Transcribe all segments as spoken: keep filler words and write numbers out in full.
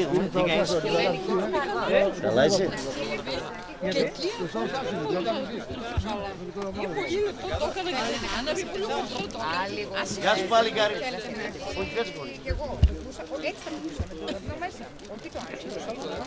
Τι κάνεις? Καλά είσαι? Γεια σου πάλι Γκάρι. Όχι, κάτσε πολύ. Και εγώ. Έτσι θα μιλούσα με το δίνω μέσα. Όχι το άρχισε.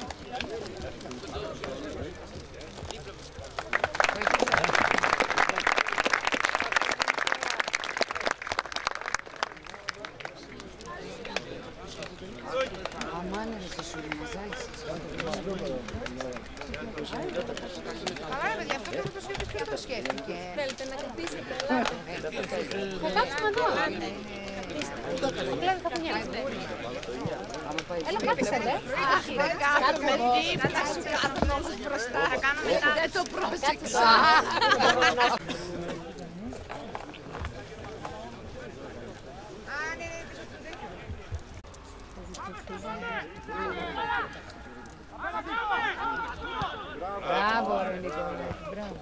Καλά, παιδιά, αυτό και το σκέφτηκε και το σκέφτηκε. Θέλετε να κρατήσετε, θα κάτσουμε εδώ. Πλέον θα πονιάσετε. Έλα, κάθισετε. Δεν κάνουμε τίποτα, σου κάθουμε όμως μπροστά. Θα κάνουμε μετά. Δεν το πρόσεξα. Μπράβο, ρε Νικόλα, μπράβο.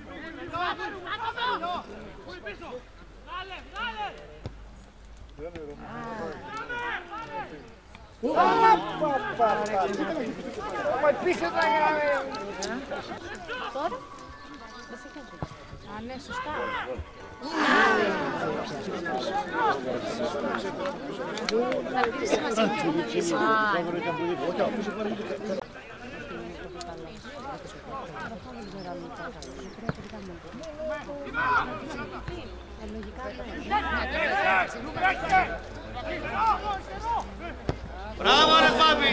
Τώρα, α, ναι, σωστά. Θα αρχίσει μαζί Μπράβο ρε Πάπη!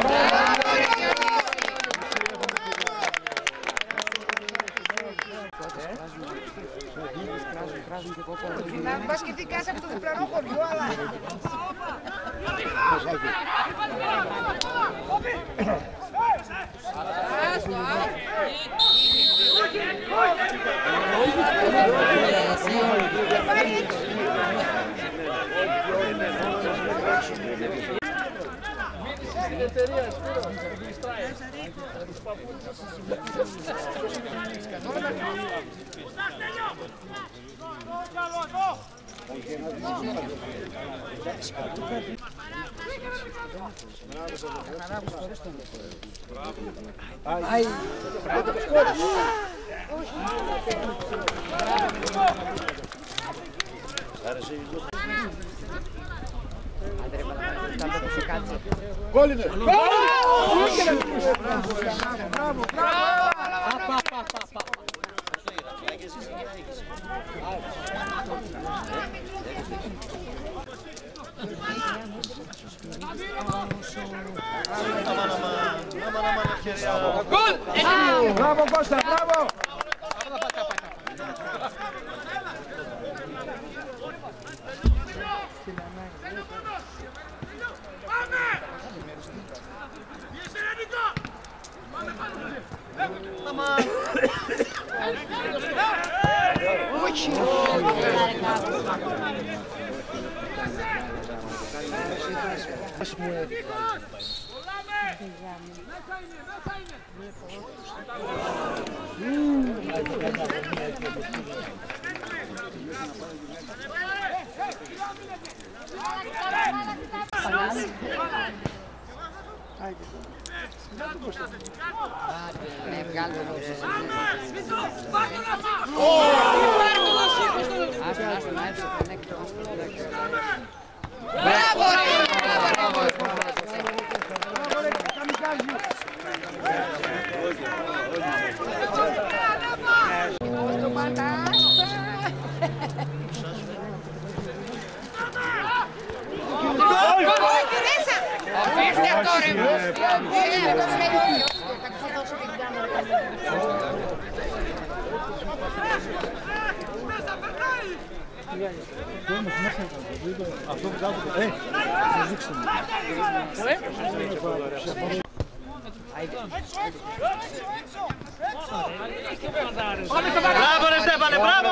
Να πας και τι κάνεις από το διπλανό χωριό, αλλά... Κόλλινε! Μπράβο, μπράβο! Μπράβο Κώστα, μπράβο! Ναι, βγάλτε το. Άστο, άστο, να έρθει το νέκτο. Μπράβο ρε! Το πατάστα! Αφήστε αυτό ρε μου! Θα δώσω την κάμερα. Αυτό που κάτω, ε, θα δείξτε μου. Μπράβο ρε Στέφανε, μπράβο!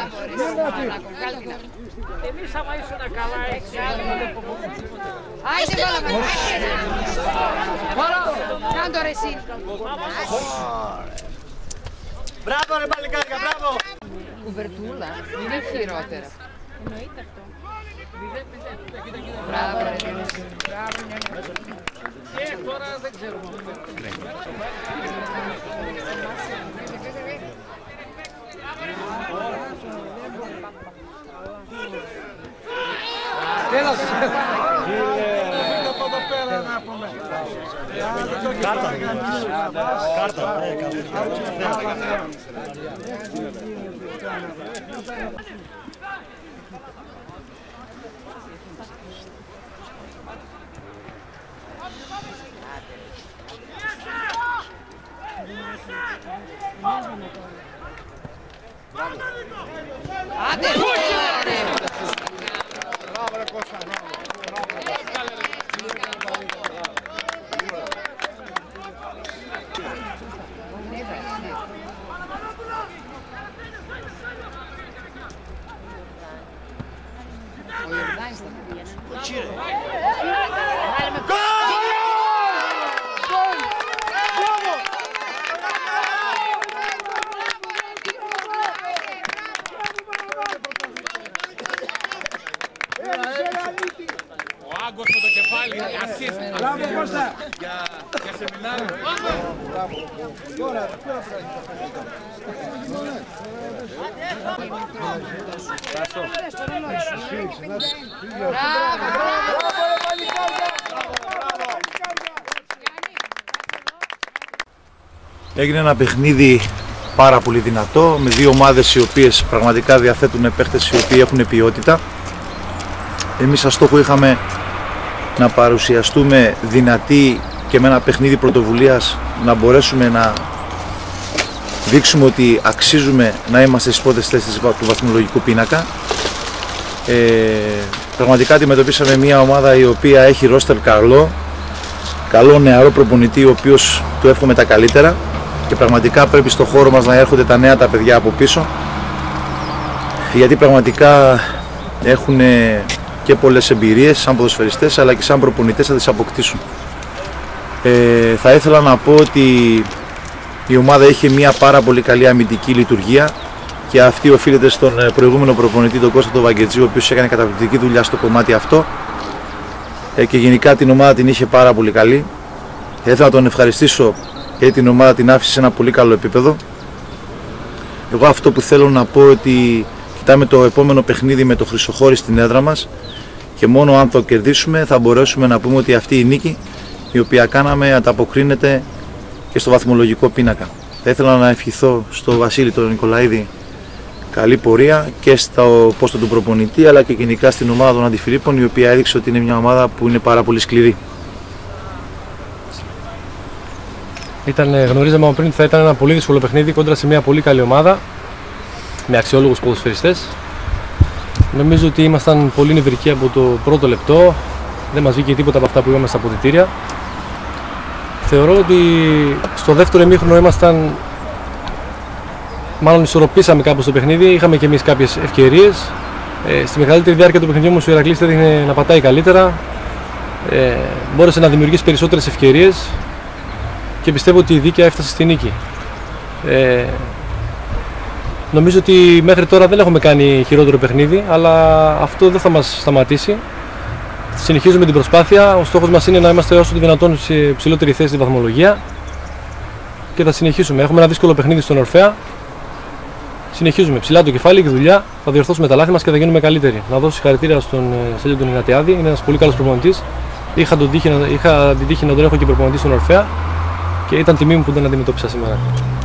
Εμείς άμα ήσουν καλά έτσι, Άισε βάλαμε, κάντο ρε εσύ. Μπράβο ρε παλικάρια, μπράβο! Κουβερτούλα, είναι χειρότερα. Εννοείται αυτό. Μπράβο, ρε Διονύση. Και τώρα δεν ξέρω. Τέλος. Κάρτα. Κάρτα. Άντε! Μπράβο ρε Κώστα, μπράβο. Ο Άγκος με το κεφάλι, assist. Μπράβο Κώστα. Για σεμινάριο. Έγινε ένα παιχνίδι πάρα πολύ δυνατό, με δύο ομάδες οι οποίες πραγματικά διαθέτουν παίχτες οι οποίοι έχουν ποιότητα. Εμείς σαν στόχο είχαμε να παρουσιαστούμε δυνατοί και με ένα παιχνίδι πρωτοβουλίας να μπορέσουμε να δείξουμε ότι αξίζουμε να είμαστε στις πρώτες θέσεις του βαθμολογικού πίνακα. Ε, πραγματικά αντιμετωπίσαμε μια ομάδα η οποία έχει ρόστερ καλό, καλό νεαρό προπονητή ο οποίος του εύχομαι τα καλύτερα και πραγματικά πρέπει στο χώρο μας να έρχονται τα νέα τα παιδιά από πίσω, γιατί πραγματικά έχουν και πολλές εμπειρίες σαν ποδοσφαιριστές αλλά και σαν προπονητές θα τις αποκτήσουν. Ε, θα ήθελα να πω ότι η ομάδα είχε μια πάρα πολύ καλή αμυντική λειτουργία και αυτή οφείλεται στον προηγούμενο προπονητή, τον Κώστα τον Βαγγετζή, ο οποίος έκανε καταπληκτική δουλειά στο κομμάτι αυτό ε, και γενικά την ομάδα την είχε πάρα πολύ καλή. Θα ήθελα να τον ευχαριστήσω γιατί την ομάδα την άφησε σε ένα πολύ καλό επίπεδο. Εγώ αυτό που θέλω να πω ότι κοιτάμε το επόμενο παιχνίδι με το Χρυσοχώρι στην έδρα μας και μόνο αν το κερδίσουμε θα μπορέσουμε να πούμε ότι αυτή η νίκη η οποία κάναμε ανταποκρίνεται και στο βαθμολογικό πίνακα. Θα ήθελα να ευχηθώ στο Βασίλη τον Νικολαίδη καλή πορεία και στο πόστο του προπονητή αλλά και γενικά στην ομάδα των Αντιφιλίππων, η οποία έδειξε ότι είναι μια ομάδα που είναι πάρα πολύ σκληρή. Ήταν, γνωρίζαμε από πριν ότι θα ήταν ένα πολύ δύσκολο παιχνίδι κόντρα σε μια πολύ καλή ομάδα με αξιόλογους ποδοσφαιριστές. Νομίζω ότι ήμασταν πολύ νευρικοί από το πρώτο λεπτό, δεν μας βγήκε τίποτα από αυτά που είπαμε στα αποδυτήρια. Θεωρώ ότι στο δεύτερο ημίχρονο ήμασταν, μάλλον ισορροπήσαμε κάπως το παιχνίδι, είχαμε και εμείς κάποιες ευκαιρίες. Ε, στη μεγαλύτερη διάρκεια του παιχνιδιού όμως ο Ηρακλής έδειχνε να πατάει καλύτερα, ε, μπόρεσε να δημιουργήσει περισσότερες ευκαιρίες και πιστεύω ότι η δίκαια έφτασε στη νίκη. Ε, νομίζω ότι μέχρι τώρα δεν έχουμε κάνει χειρότερο παιχνίδι, αλλά αυτό δεν θα μας σταματήσει. Συνεχίζουμε την προσπάθεια. Ο στόχος μας είναι να είμαστε όσο το δυνατόν σε ψηλότερη θέση στη βαθμολογία και θα συνεχίσουμε. Έχουμε ένα δύσκολο παιχνίδι στον Ορφέα. Συνεχίζουμε ψηλά το κεφάλι και δουλειά. Θα διορθώσουμε τα λάθη μας και θα γίνουμε καλύτεροι. Να δώσω συγχαρητήρια στον Στέλιο τον Ιγνατιάδη. Είναι ένας πολύ καλός προπονητής. Είχα, τον τύχη, είχα την τύχη να τον έχω και προπονητή στον Ορφέα και ήταν τιμή μου που τον αντιμετώπισα σήμερα.